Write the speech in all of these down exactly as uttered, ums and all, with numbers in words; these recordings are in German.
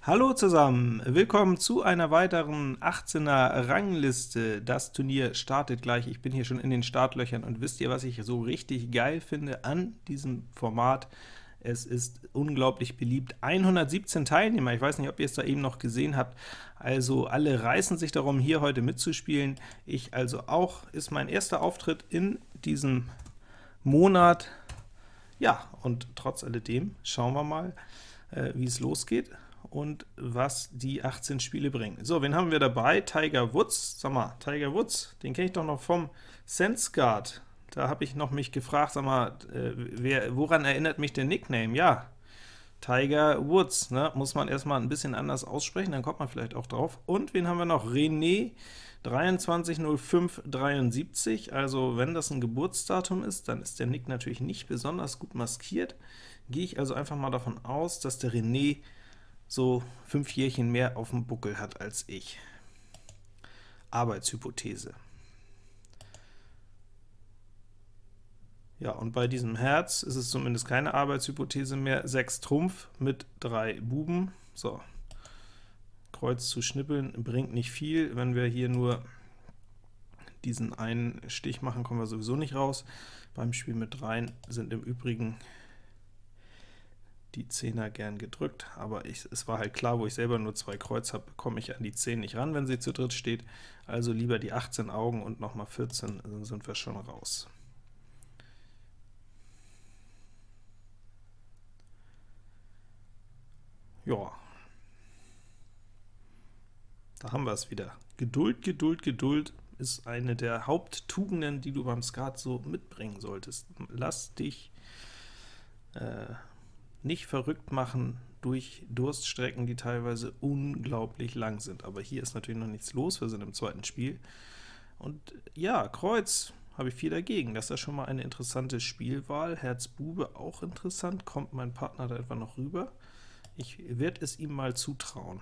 Hallo zusammen, willkommen zu einer weiteren achtzehner Rangliste. Das Turnier startet gleich, ich bin hier schon in den Startlöchern, und wisst ihr, was ich so richtig geil finde an diesem Format? Es ist unglaublich beliebt, hundertsiebzehn Teilnehmer, ich weiß nicht, ob ihr es da eben noch gesehen habt, also alle reißen sich darum, hier heute mitzuspielen. Ich also auch, ist mein erster Auftritt in diesem Monat. Ja, und trotz alledem schauen wir mal, äh, wie es losgeht und was die achtzehn Spiele bringen. So, wen haben wir dabei? Tiger Woods. Sag mal, Tiger Woods, den kenne ich doch noch vom SenseGuard. Da habe ich noch mich gefragt, sag mal, äh, wer, woran erinnert mich der Nickname? Ja, Tiger Woods, ne? Muss man erstmal ein bisschen anders aussprechen, dann kommt man vielleicht auch drauf. Und wen haben wir noch? René, dreiundzwanzig null fünf dreiundsiebzig, also wenn das ein Geburtsdatum ist, dann ist der Nick natürlich nicht besonders gut maskiert. Gehe ich also einfach mal davon aus, dass der René so fünf Jährchen mehr auf dem Buckel hat als ich. Arbeitshypothese. Ja, und bei diesem Herz ist es zumindest keine Arbeitshypothese mehr. sechs Trumpf mit drei Buben. So, Kreuz zu schnippeln bringt nicht viel. Wenn wir hier nur diesen einen Stich machen, kommen wir sowieso nicht raus. Beim Spiel mit dreien sind im Übrigen die Zehner gern gedrückt, aber ich, es war halt klar, wo ich selber nur zwei Kreuz habe, komme ich an die zehn nicht ran, wenn sie zu dritt steht. Also lieber die achtzehn Augen und nochmal vierzehn, dann sind wir schon raus. Ja, da haben wir es wieder. Geduld, Geduld, Geduld ist eine der Haupttugenden, die du beim Skat so mitbringen solltest. Lass dich äh, nicht verrückt machen durch Durststrecken, die teilweise unglaublich lang sind. Aber hier ist natürlich noch nichts los, wir sind im zweiten Spiel. Und ja, Kreuz habe ich viel dagegen. Das ist ja schon mal eine interessante Spielwahl. Herz Bube auch interessant. Kommt mein Partner da etwa noch rüber? Ich werde es ihm mal zutrauen.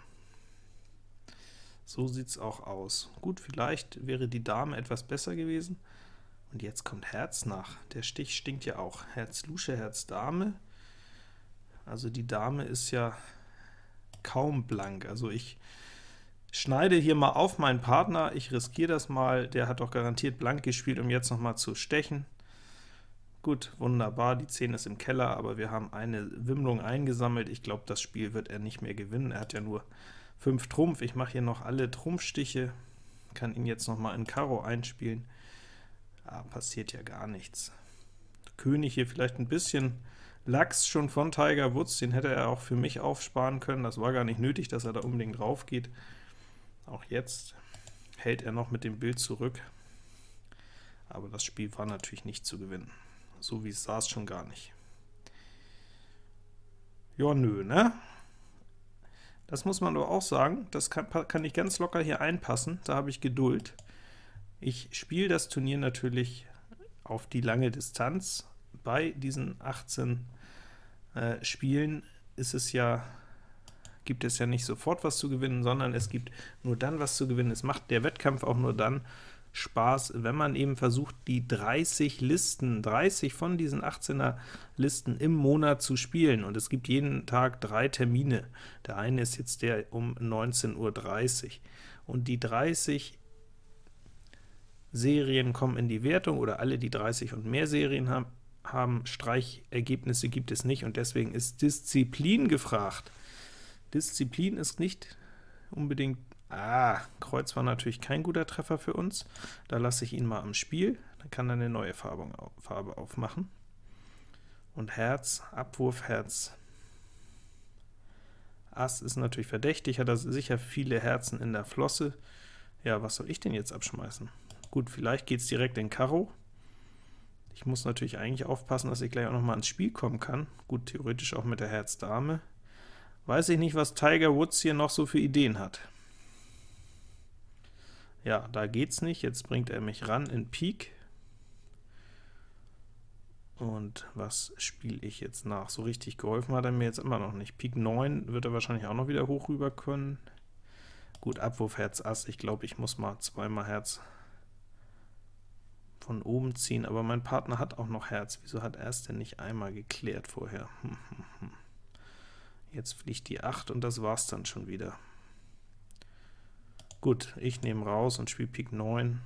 So sieht es auch aus. Gut, vielleicht wäre die Dame etwas besser gewesen. Und jetzt kommt Herz nach. Der Stich stinkt ja auch. Herz Lusche, Herz Dame. Also die Dame ist ja kaum blank. Also ich schneide hier mal auf meinen Partner, ich riskiere das mal, der hat doch garantiert blank gespielt, um jetzt noch mal zu stechen. Gut, wunderbar, die zehn ist im Keller, aber wir haben eine Wimmlung eingesammelt. Ich glaube, das Spiel wird er nicht mehr gewinnen. Er hat ja nur fünf Trumpf. Ich mache hier noch alle Trumpfstiche, kann ihn jetzt noch mal in Karo einspielen. Ah, passiert ja gar nichts. König hier vielleicht ein bisschen Lachs schon von Tiger Woods, den hätte er auch für mich aufsparen können. Das war gar nicht nötig, dass er da unbedingt drauf geht. Auch jetzt hält er noch mit dem Bild zurück. Aber das Spiel war natürlich nicht zu gewinnen. So wie es saß, schon gar nicht. Ja, nö, ne? Das muss man aber auch sagen, das kann, kann ich ganz locker hier einpassen, da habe ich Geduld. Ich spiele das Turnier natürlich auf die lange Distanz. Bei diesen achtzehn äh, Spielen ist es ja, gibt es ja nicht sofort was zu gewinnen, sondern es gibt nur dann was zu gewinnen. Es macht der Wettkampf auch nur dann Spaß, wenn man eben versucht, die dreißig Listen, dreißig von diesen achtzehner Listen im Monat zu spielen, und es gibt jeden Tag drei Termine. Der eine ist jetzt der um neunzehn Uhr dreißig, und die dreißig Serien kommen in die Wertung, oder alle, die dreißig und mehr Serien haben, haben Streichergebnisse gibt es nicht, und deswegen ist Disziplin gefragt. Disziplin ist nicht unbedingt. Ah, Kreuz war natürlich kein guter Treffer für uns. Da lasse ich ihn mal am Spiel, dann kann er eine neue Farbe, Farbe aufmachen. Und Herz, Abwurf, Herz. Ass ist natürlich verdächtig, hat er sicher viele Herzen in der Flosse. Ja, was soll ich denn jetzt abschmeißen? Gut, vielleicht geht es direkt in Karo. Ich muss natürlich eigentlich aufpassen, dass ich gleich auch noch mal ins Spiel kommen kann. Gut, theoretisch auch mit der Herz Dame. Weiß ich nicht, was Tiger Woods hier noch so für Ideen hat. Ja, da geht's nicht. Jetzt bringt er mich ran in Pik. Und was spiele ich jetzt nach? So richtig geholfen hat er mir jetzt immer noch nicht. Pik neun wird er wahrscheinlich auch noch wieder hoch rüber können. Gut, Abwurf Herz Ass. Ich glaube, ich muss mal zweimal Herz von oben ziehen, aber mein Partner hat auch noch Herz. Wieso hat er es denn nicht einmal geklärt vorher? Hm, hm, hm. Jetzt fliegt die acht und das war's dann schon wieder. Gut, ich nehme raus und spiele Pik neun.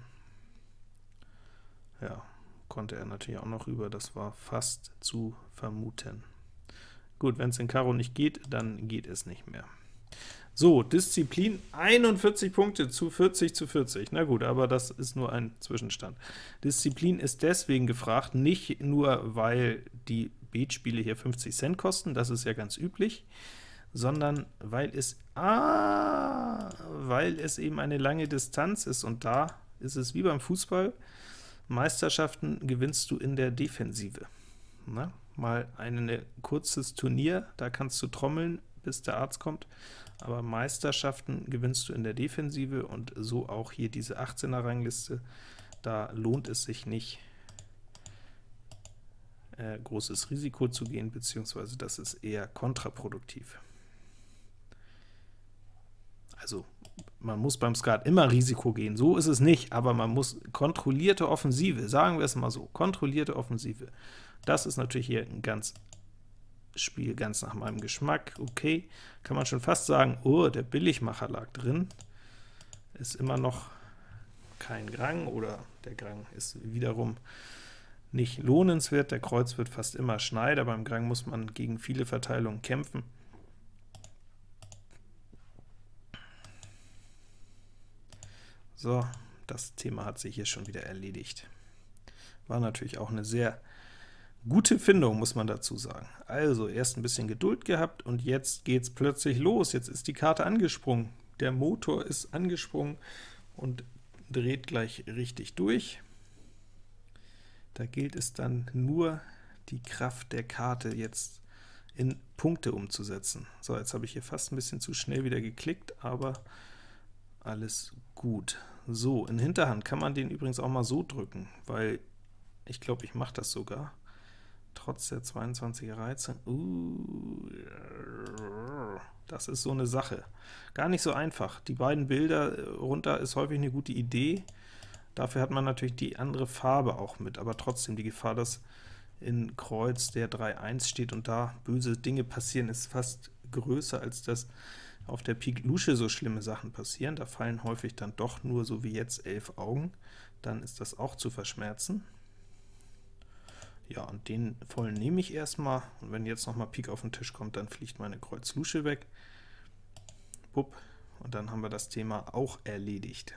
Ja, konnte er natürlich auch noch rüber, das war fast zu vermuten. Gut, wenn es in Karo nicht geht, dann geht es nicht mehr. So, Disziplin, einundvierzig Punkte zu vierzig zu vierzig. Na gut, aber das ist nur ein Zwischenstand. Disziplin ist deswegen gefragt, nicht nur, weil die Beatspiele hier fünfzig Cent kosten, das ist ja ganz üblich, sondern weil es, ah, weil es eben eine lange Distanz ist, und da ist es wie beim Fußball, Meisterschaften gewinnst du in der Defensive. Na, mal ein ne, kurzes Turnier, da kannst du trommeln, bis der Arzt kommt, aber Meisterschaften gewinnst du in der Defensive, und so auch hier diese achtzehner Rangliste, da lohnt es sich nicht, äh, großes Risiko zu gehen, beziehungsweise das ist eher kontraproduktiv. Also, man muss beim Skat immer Risiko gehen, so ist es nicht, aber man muss kontrollierte Offensive, sagen wir es mal so, kontrollierte Offensive. Das ist natürlich hier ein ganz Spiel ganz nach meinem Geschmack. Okay, kann man schon fast sagen, oh, der Billigmacher lag drin. Ist immer noch kein Grang, oder der Grang ist wiederum nicht lohnenswert. Der Kreuz wird fast immer Schneider, beim Grang muss man gegen viele Verteilungen kämpfen. So, das Thema hat sich hier schon wieder erledigt. War natürlich auch eine sehr gute Findung, muss man dazu sagen. Also, erst ein bisschen Geduld gehabt, und jetzt geht's plötzlich los. Jetzt ist die Karte angesprungen. Der Motor ist angesprungen und dreht gleich richtig durch. Da gilt es dann nur, die Kraft der Karte jetzt in Punkte umzusetzen. So, jetzt habe ich hier fast ein bisschen zu schnell wieder geklickt, aber alles gut. So, in Hinterhand kann man den übrigens auch mal so drücken, weil ich glaube, ich mache das sogar. Trotz der zweiundzwanziger Reize. Uh, das ist so eine Sache. Gar nicht so einfach. Die beiden Bilder runter ist häufig eine gute Idee. Dafür hat man natürlich die andere Farbe auch mit, aber trotzdem die Gefahr, dass in Kreuz der drei eins steht und da böse Dinge passieren, ist fast größer, als dass auf der Pik Lusche so schlimme Sachen passieren. Da fallen häufig dann doch nur, so wie jetzt, elf Augen. Dann ist das auch zu verschmerzen. Ja, und den vollen nehme ich erstmal, und wenn jetzt noch mal Pik auf den Tisch kommt, dann fliegt meine Kreuz Lusche weg. Bupp, und dann haben wir das Thema auch erledigt.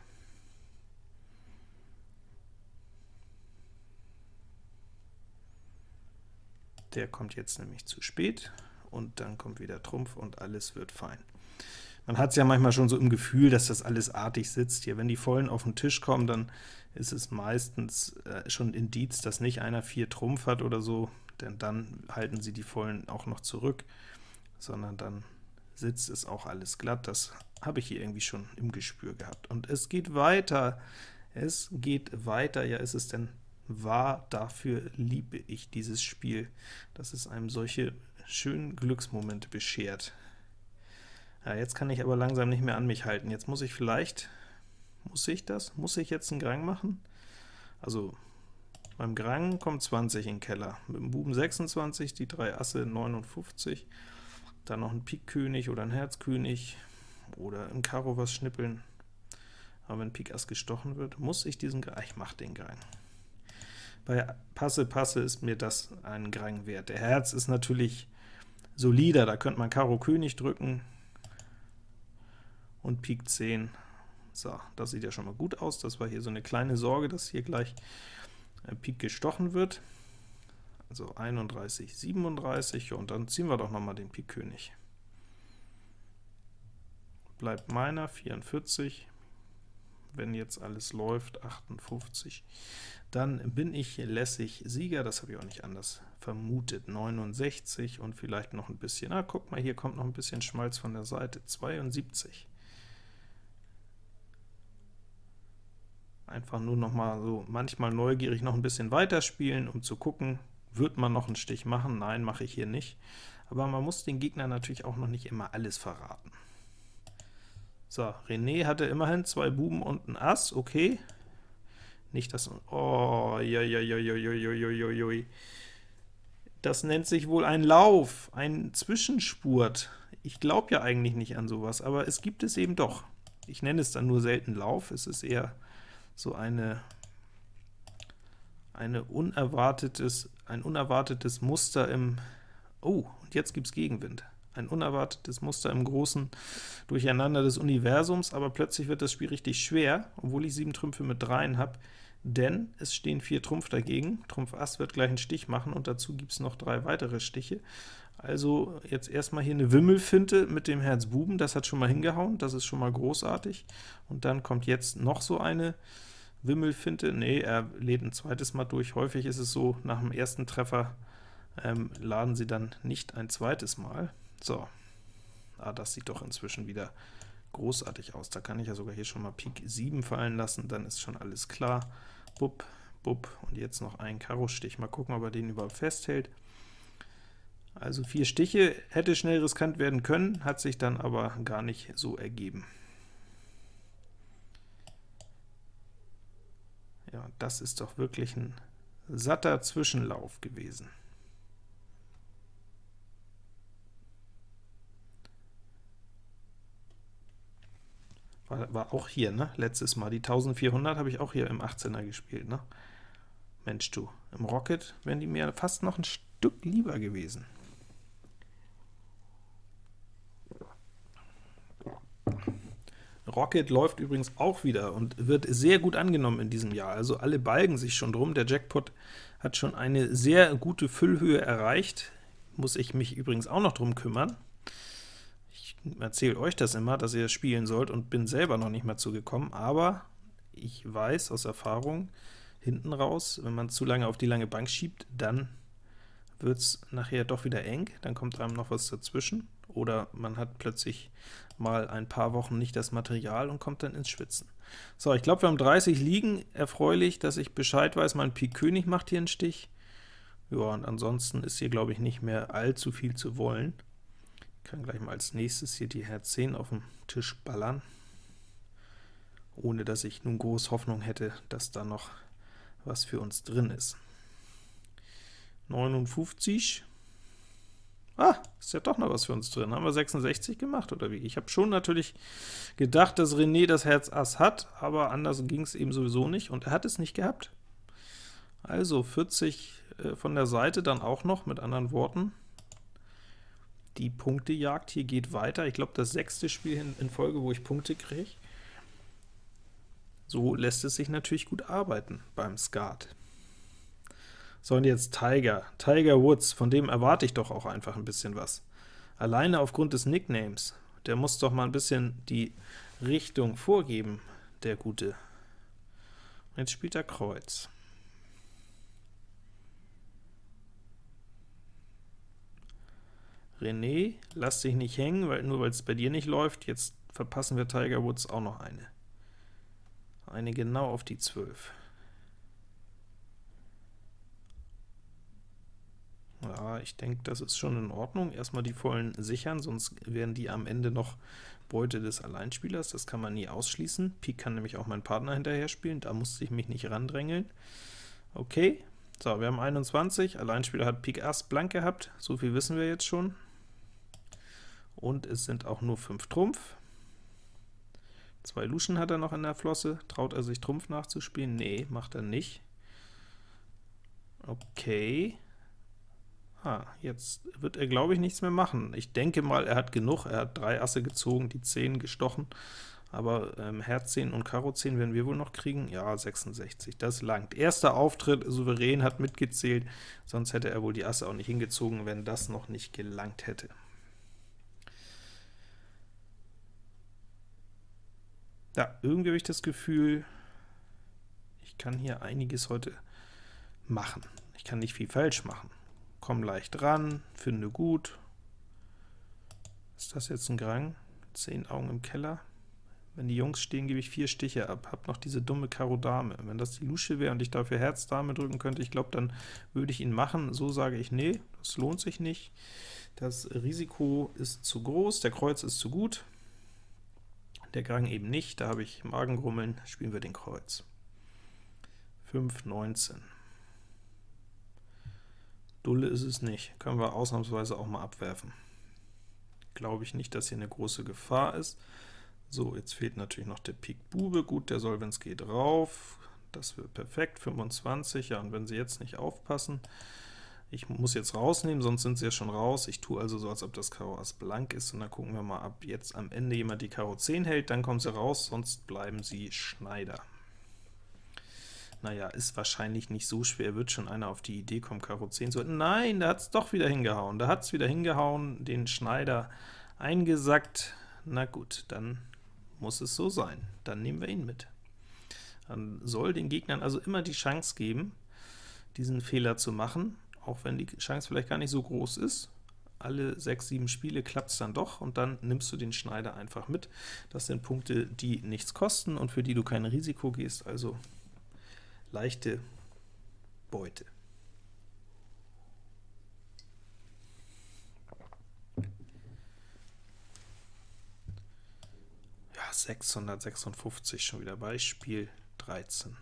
Der kommt jetzt nämlich zu spät, und dann kommt wieder Trumpf, und alles wird fein. Man hat es ja manchmal schon so im Gefühl, dass das alles artig sitzt. Hier, wenn die Vollen auf den Tisch kommen, dann ist es meistens äh, schon ein Indiz, dass nicht einer vier Trumpf hat oder so, denn dann halten sie die Vollen auch noch zurück, sondern dann sitzt es auch alles glatt. Das habe ich hier irgendwie schon im Gespür gehabt. Und es geht weiter. Es geht weiter. Ja, ist es denn wahr? Dafür liebe ich dieses Spiel, dass es einem solche schönen Glücksmomente beschert. Ja, jetzt kann ich aber langsam nicht mehr an mich halten. Jetzt muss ich vielleicht, muss ich das? Muss ich jetzt einen Grang machen? Also, beim Grang kommt zwanzig in den Keller. Mit dem Buben sechsundzwanzig, die drei Asse neunundfünfzig, dann noch ein Pik König oder ein Herz König, oder im Karo was schnippeln. Aber wenn Pik Ass gestochen wird, muss ich diesen Grang, ich mache den Grang. Bei Passe Passe ist mir das ein Grang wert. Der Herz ist natürlich solider, da könnte man Karo König drücken, und Pik zehn. So, das sieht ja schon mal gut aus. Das war hier so eine kleine Sorge, dass hier gleich äh, Pik gestochen wird. Also einunddreißig, siebenunddreißig, und dann ziehen wir doch noch mal den Pik König. Bleibt meiner, vierundvierzig. Wenn jetzt alles läuft, achtundfünfzig. Dann bin ich lässig Sieger, das habe ich auch nicht anders vermutet. neunundsechzig und vielleicht noch ein bisschen, ah, guck mal, hier kommt noch ein bisschen Schmalz von der Seite, zweiundsiebzig. Einfach nur noch mal so manchmal neugierig noch ein bisschen weiterspielen, um zu gucken, wird man noch einen Stich machen? Nein, mache ich hier nicht. Aber man muss den Gegner natürlich auch noch nicht immer alles verraten. So, René hatte immerhin zwei Buben und ein Ass, okay. Nicht das, oh, ja, ja, ja, ja, ja, ja, ja, ja. Das nennt sich wohl ein Lauf, ein Zwischenspurt. ich glaube ja eigentlich nicht an sowas, aber es gibt es eben doch. Ich nenne es dann nur selten Lauf, es ist eher so eine, eine unerwartetes, ein unerwartetes Muster im, oh, und jetzt gibt es Gegenwind. Ein unerwartetes Muster im großen Durcheinander des Universums, aber plötzlich wird das Spiel richtig schwer, obwohl ich sieben Trümpfe mit dreien habe, denn es stehen vier Trumpf dagegen. Trumpf Ass wird gleich einen Stich machen, und dazu gibt es noch drei weitere Stiche. Also jetzt erstmal hier eine Wimmelfinte mit dem Herz Buben, das hat schon mal hingehauen, das ist schon mal großartig. Und dann kommt jetzt noch so eine Wimmelfinte, nee, er lädt ein zweites Mal durch. Häufig ist es so, nach dem ersten Treffer ähm, laden sie dann nicht ein zweites Mal. So, ah, das sieht doch inzwischen wieder großartig aus. Da kann ich ja sogar hier schon mal Pik sieben fallen lassen, dann ist schon alles klar. Bub, bub, und jetzt noch ein Karo-Stich. Mal gucken, ob er den überhaupt festhält. Also vier Stiche, hätte schnell riskant werden können, hat sich dann aber gar nicht so ergeben. Ja, das ist doch wirklich ein satter Zwischenlauf gewesen. War, war auch hier, ne? Letztes Mal. Die eintausendvierhundert habe ich auch hier im achtzehner gespielt, ne? Mensch du, im Rocket wären die mir fast noch ein Stück lieber gewesen. Rocket läuft übrigens auch wieder und wird sehr gut angenommen in diesem Jahr, also alle balgen sich schon drum. Der Jackpot hat schon eine sehr gute Füllhöhe erreicht, muss ich mich übrigens auch noch drum kümmern. Ich erzähle euch das immer, dass ihr spielen sollt, und bin selber noch nicht mal zugekommen, aber ich weiß aus Erfahrung, hinten raus, wenn man zu lange auf die lange Bank schiebt, dann wird es nachher doch wieder eng, dann kommt einem noch was dazwischen, oder man hat plötzlich mal ein paar Wochen nicht das Material und kommt dann ins Schwitzen. So, ich glaube, wir haben dreißig liegen, erfreulich, dass ich Bescheid weiß, mein Pik König macht hier einen Stich. Ja, und ansonsten ist hier, glaube ich, nicht mehr allzu viel zu wollen. Ich kann gleich mal als nächstes hier die Herz zehn auf den Tisch ballern, ohne dass ich nun groß Hoffnung hätte, dass da noch was für uns drin ist. neunundfünfzig. Ah, ist ja doch noch was für uns drin. Haben wir sechsundsechzig gemacht, oder wie? Ich habe schon natürlich gedacht, dass René das Herz Ass hat, aber anders ging es eben sowieso nicht, und er hat es nicht gehabt. Also vierzig äh, von der Seite dann auch noch, mit anderen Worten. Die Punktejagd hier geht weiter. Ich glaube, das sechste Spiel in, in Folge, wo ich Punkte kriege. So lässt es sich natürlich gut arbeiten beim Skat. So, und jetzt Tiger. Tiger Woods, von dem erwarte ich doch auch einfach ein bisschen was. Alleine aufgrund des Nicknames. Der muss doch mal ein bisschen die Richtung vorgeben, der Gute. Jetzt spielt er Kreuz. René, lass dich nicht hängen, weil, nur weil es bei dir nicht läuft. Jetzt verpassen wir Tiger Woods auch noch eine. Eine genau auf die zwölf. Ja, ich denke, das ist schon in Ordnung. Erstmal die vollen sichern, sonst wären die am Ende noch Beute des Alleinspielers. Das kann man nie ausschließen. Pik kann nämlich auch mein Partner hinterher spielen, da musste ich mich nicht randrängeln. Okay, so, wir haben einundzwanzig. Alleinspieler hat Pik Ass blank gehabt, so viel wissen wir jetzt schon. Und es sind auch nur fünf Trumpf. Zwei Luschen hat er noch in der Flosse. Traut er sich Trumpf nachzuspielen? Nee, macht er nicht. Okay. Ah, jetzt wird er, glaube ich, nichts mehr machen. Ich denke mal, er hat genug. Er hat drei Asse gezogen, die zehn gestochen, aber ähm, Herz zehn und Karo zehn werden wir wohl noch kriegen. Ja, sechsundsechzig, das langt. Erster Auftritt, souverän, hat mitgezählt, sonst hätte er wohl die Asse auch nicht hingezogen, wenn das noch nicht gelangt hätte. Ja, irgendwie habe ich das Gefühl, ich kann hier einiges heute machen. Ich kann nicht viel falsch machen. Komm leicht ran, finde gut. Ist das jetzt ein Grang? Zehn Augen im Keller. Wenn die Jungs stehen, gebe ich vier Stiche ab. Hab noch diese dumme Karo Dame. Wenn das die Lusche wäre und ich dafür Herz Dame drücken könnte, ich glaube, dann würde ich ihn machen. So sage ich, nee, das lohnt sich nicht. Das Risiko ist zu groß, der Kreuz ist zu gut. Der Grang eben nicht, da habe ich Magengrummeln, spielen wir den Kreuz. fünf, neunzehn. Dulle ist es nicht, können wir ausnahmsweise auch mal abwerfen. glaube ich nicht, dass hier eine große Gefahr ist. So, jetzt fehlt natürlich noch der Pik Bube. Gut, der soll, wenn es geht, rauf. Das wird perfekt, fünfundzwanzig. Ja, und wenn sie jetzt nicht aufpassen, ich muss jetzt rausnehmen, sonst sind sie ja schon raus. Ich tue also so, als ob das Karo Ass blank ist, und dann gucken wir mal, ob jetzt am Ende jemand die Karo zehn hält, dann kommen sie raus, sonst bleiben sie Schneider. Naja, ist wahrscheinlich nicht so schwer, wird schon einer auf die Idee kommen, Karo zehn zu halten. Nein, da hat es doch wieder hingehauen, da hat es wieder hingehauen, den Schneider eingesackt. Na gut, dann muss es so sein, dann nehmen wir ihn mit. Dann soll den Gegnern also immer die Chance geben, diesen Fehler zu machen, auch wenn die Chance vielleicht gar nicht so groß ist. Alle sechs, sieben Spiele klappt es dann doch, und dann nimmst du den Schneider einfach mit. Das sind Punkte, die nichts kosten und für die du kein Risiko gehst, also leichte Beute. Ja, sechshundertsechsundfünfzig schon wieder, Beispiel dreizehn.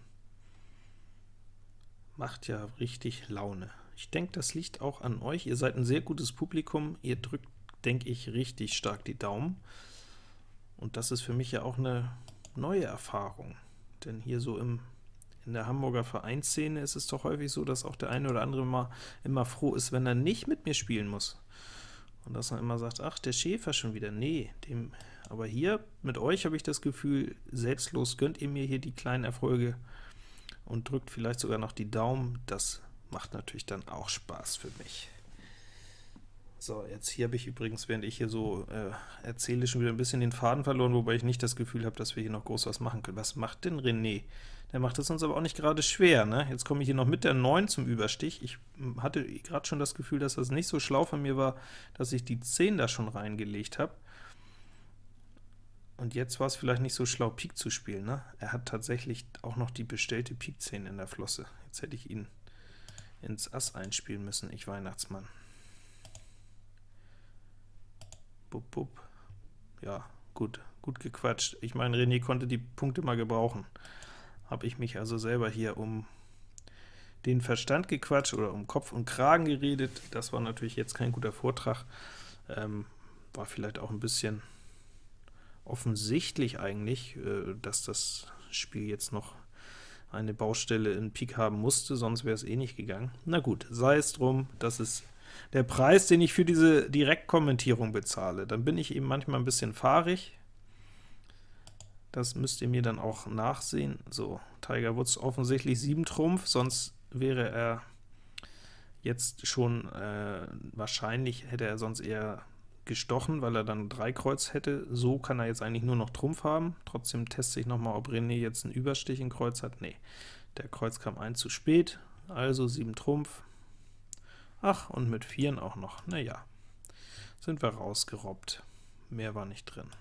Macht ja richtig Laune. Ich denke, das liegt auch an euch. Ihr seid ein sehr gutes Publikum. Ihr drückt, denke ich, richtig stark die Daumen. Und das ist für mich ja auch eine neue Erfahrung. Denn hier so im, in der Hamburger Vereinsszene ist es doch häufig so, dass auch der eine oder andere mal immer froh ist, wenn er nicht mit mir spielen muss. Und dass man immer sagt, ach, der Schäfer schon wieder. Nee, dem, aber hier mit euch habe ich das Gefühl, selbstlos gönnt ihr mir hier die kleinen Erfolge und drückt vielleicht sogar noch die Daumen. Das macht natürlich dann auch Spaß für mich. So, jetzt hier habe ich übrigens, während ich hier so äh, erzähle, schon wieder ein bisschen den Faden verloren, wobei ich nicht das Gefühl habe, dass wir hier noch groß was machen können. Was macht denn René? Der macht es uns aber auch nicht gerade schwer, ne? Jetzt komme ich hier noch mit der neun zum Überstich. Ich hatte gerade schon das Gefühl, dass das nicht so schlau von mir war, dass ich die zehn da schon reingelegt habe. Und jetzt war es vielleicht nicht so schlau, Pik zu spielen, ne? Er hat tatsächlich auch noch die bestellte Pik zehn in der Flosse. Jetzt hätte ich ihn ins Ass einspielen müssen, ich Weihnachtsmann. Bup, bup. Ja, gut, gut gequatscht. Ich meine, René konnte die Punkte mal gebrauchen. Habe ich mich also selber hier um den Verstand gequatscht oder um Kopf und Kragen geredet. Das war natürlich jetzt kein guter Vortrag. Ähm, war vielleicht auch ein bisschen offensichtlich eigentlich, äh, dass das Spiel jetzt noch eine Baustelle in Pik haben musste, sonst wäre es eh nicht gegangen. Na gut, sei es drum, das ist der Preis, den ich für diese Direktkommentierung bezahle. Dann bin ich eben manchmal ein bisschen fahrig. Das müsst ihr mir dann auch nachsehen. So, Tiger Woods offensichtlich sieben Trumpf, sonst wäre er jetzt schon, äh, wahrscheinlich hätte er sonst eher gestochen, weil er dann drei Kreuz hätte. So kann er jetzt eigentlich nur noch Trumpf haben. Trotzdem teste ich nochmal, ob René jetzt einen Überstich in Kreuz hat. Nee, der Kreuz kam ein zu spät, also sieben Trumpf. Ach, und mit Vieren auch noch. Naja, sind wir rausgerobbt. Mehr war nicht drin.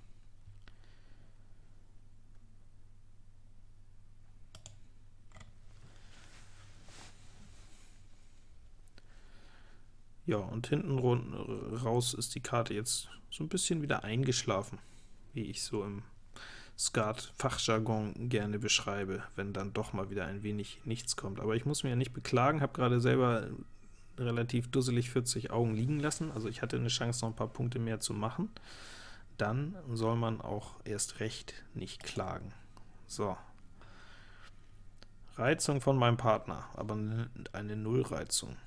Ja, und hinten raus ist die Karte jetzt so ein bisschen wieder eingeschlafen, wie ich so im Skat-Fachjargon gerne beschreibe, wenn dann doch mal wieder ein wenig nichts kommt. Aber ich muss mich ja nicht beklagen, habe gerade selber relativ dusselig vierzig Augen liegen lassen, also ich hatte eine Chance, noch ein paar Punkte mehr zu machen. Dann soll man auch erst recht nicht klagen. So. Reizung von meinem Partner, aber eine, eine Nullreizung.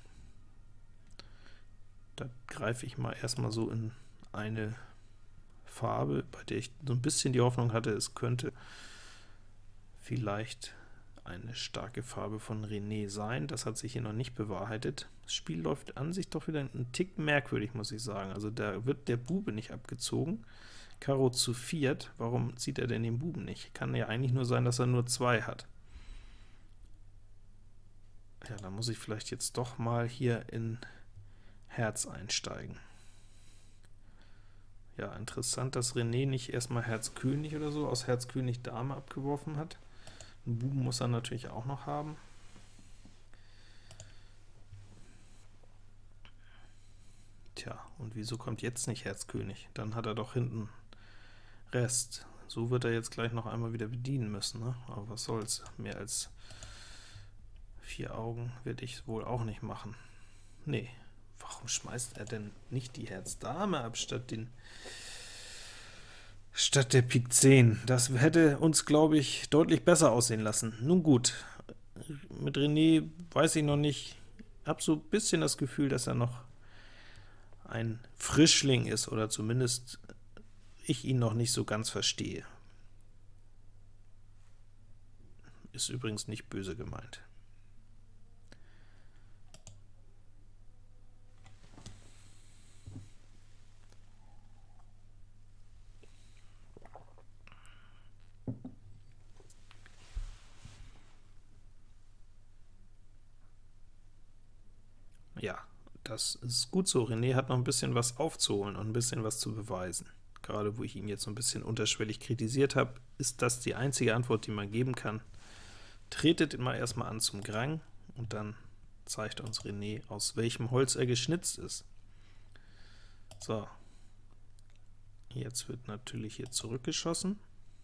Da greife ich mal erstmal so in eine Farbe, bei der ich so ein bisschen die Hoffnung hatte, es könnte vielleicht eine starke Farbe von René sein. Das hat sich hier noch nicht bewahrheitet. Das Spiel läuft an sich doch wieder einen Tick merkwürdig, muss ich sagen. Also da wird der Bube nicht abgezogen. Karo zu viert, warum zieht er denn den Buben nicht? Kann ja eigentlich nur sein, dass er nur zwei hat. Ja, da muss ich vielleicht jetzt doch mal hier in Herz einsteigen. Ja, interessant, dass René nicht erstmal Herz König oder so aus Herz König Dame abgeworfen hat. Einen Buben muss er natürlich auch noch haben. Tja, und wieso kommt jetzt nicht Herz König? Dann hat er doch hinten Rest. So wird er jetzt gleich noch einmal wieder bedienen müssen, ne? Aber was soll's, mehr als vier Augen werde ich wohl auch nicht machen. Nee, Warum schmeißt er denn nicht die Herz Dame ab, statt den statt der Pik zehn? Das hätte uns, glaube ich, deutlich besser aussehen lassen. Nun gut, mit René weiß ich noch nicht, habe so ein bisschen das Gefühl, dass er noch ein Frischling ist, oder zumindest ich ihn noch nicht so ganz verstehe. Ist übrigens nicht böse gemeint. Ja, das ist gut so. René hat noch ein bisschen was aufzuholen und ein bisschen was zu beweisen. Gerade wo ich ihn jetzt so ein bisschen unterschwellig kritisiert habe, ist das die einzige Antwort, die man geben kann. Tretet mal erstmal an zum Grang, und dann zeigt uns René, aus welchem Holz er geschnitzt ist. So, jetzt wird natürlich hier zurückgeschossen.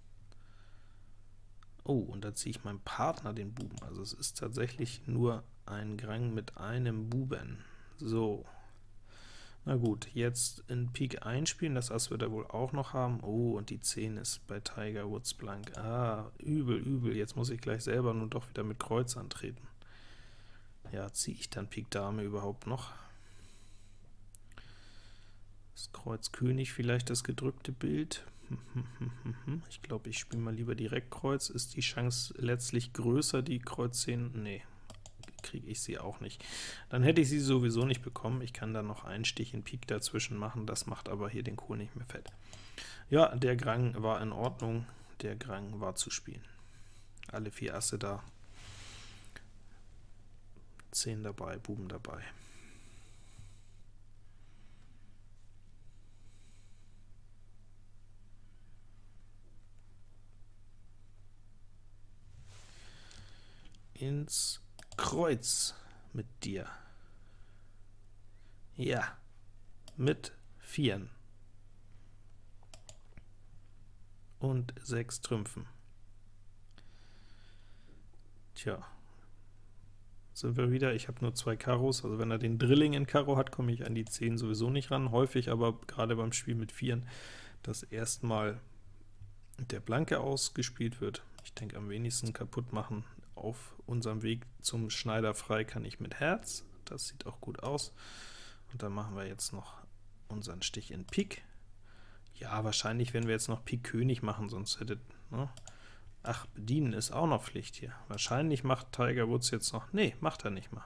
Oh, und da ziehe ich meinem Partner den Buben. Also es ist tatsächlich nur ein Grang mit einem Buben. So, na gut, jetzt in Pik einspielen, das Ass wird er wohl auch noch haben. Oh, und die zehn ist bei Tiger Woods blank. Ah, übel, übel, jetzt muss ich gleich selber nun doch wieder mit Kreuz antreten. Ja, ziehe ich dann Pik Dame überhaupt noch? Das Kreuz König vielleicht das gedrückte Bild? Ich glaube, ich spiele mal lieber direkt Kreuz. Ist die Chance letztlich größer, die Kreuz zehn? Nee, kriege ich sie auch nicht. Dann hätte ich sie sowieso nicht bekommen. Ich kann dann noch einen Stich in Pik dazwischen machen, das macht aber hier den Kohl nicht mehr fett. Ja, der Grang war in Ordnung, der Grang war zu spielen. Alle vier Asse da, zehn dabei, Buben dabei. Ins Kreuz mit dir. Ja, mit Vieren. Und sechs Trümpfen. Tja, sind wir wieder. Ich habe nur zwei Karos, also wenn er den Drilling in Karo hat, komme ich an die zehn sowieso nicht ran. Häufig aber gerade beim Spiel mit Vieren, dass erstmal der Blanke ausgespielt wird. Ich denke, am wenigsten kaputt machen auf unserem Weg zum Schneider frei kann ich mit Herz. Das sieht auch gut aus. Und dann machen wir jetzt noch unseren Stich in Pik. Ja, wahrscheinlich werden wir jetzt noch Pik König machen, sonst hätte, ne? Ach, bedienen ist auch noch Pflicht hier. Wahrscheinlich macht Tiger Woods jetzt noch, nee, macht er nicht mal.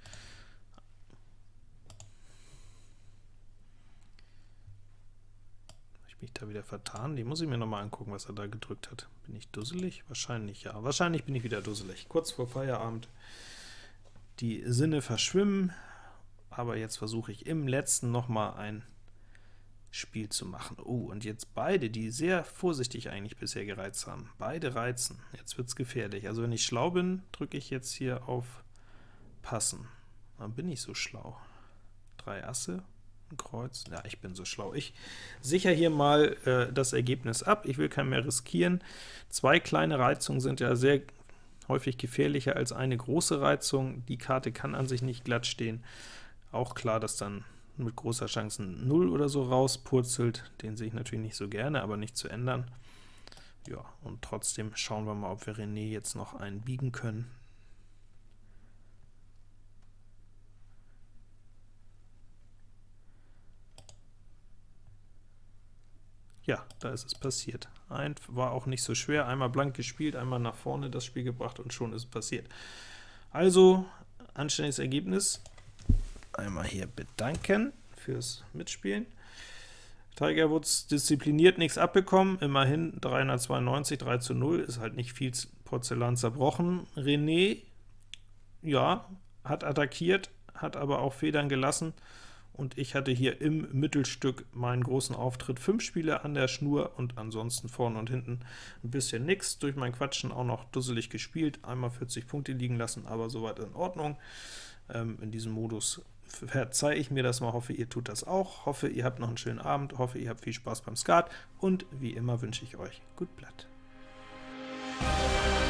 Habe ich mich da wieder vertan? Die muss ich mir noch mal angucken, was er da gedrückt hat. Bin ich dusselig? Wahrscheinlich ja. Wahrscheinlich bin ich wieder dusselig. Kurz vor Feierabend. Die Sinne verschwimmen, aber jetzt versuche ich im letzten noch mal ein Spiel zu machen. Oh, und jetzt beide, die sehr vorsichtig eigentlich bisher gereizt haben, beide reizen. Jetzt wird es gefährlich. Also wenn ich schlau bin, drücke ich jetzt hier auf Passen. Dann bin ich so schlau. Drei Asse, ein Kreuz. Ja, ich bin so schlau. Ich sichere hier mal äh, das Ergebnis ab. Ich will kein mehr riskieren. Zwei kleine Reizungen sind ja sehr häufig gefährlicher als eine große Reizung. Die Karte kann an sich nicht glatt stehen. Auch klar, dass dann mit großer Chance ein null oder so rauspurzelt. Den sehe ich natürlich nicht so gerne, aber nicht zu ändern. Ja, und trotzdem schauen wir mal, ob wir René jetzt noch einen biegen können. Ja, da ist es passiert. Ein war auch nicht so schwer, einmal blank gespielt, einmal nach vorne das Spiel gebracht und schon ist es passiert. Also, anständiges Ergebnis. Einmal hier bedanken fürs Mitspielen. Tiger Woods diszipliniert, nichts abbekommen, immerhin dreihundertzweiundneunzig, drei zu null, ist halt nicht viel Porzellan zerbrochen. René, ja, hat attackiert, hat aber auch Federn gelassen, und ich hatte hier im Mittelstück meinen großen Auftritt. Fünf Spiele an der Schnur und ansonsten vorne und hinten ein bisschen nix. Durch mein Quatschen auch noch dusselig gespielt, einmal vierzig Punkte liegen lassen, aber soweit in Ordnung. Ähm, in diesem Modus verzeihe ich mir das mal, hoffe, ihr tut das auch, hoffe, ihr habt noch einen schönen Abend, hoffe, ihr habt viel Spaß beim Skat, und wie immer wünsche ich euch gut Blatt.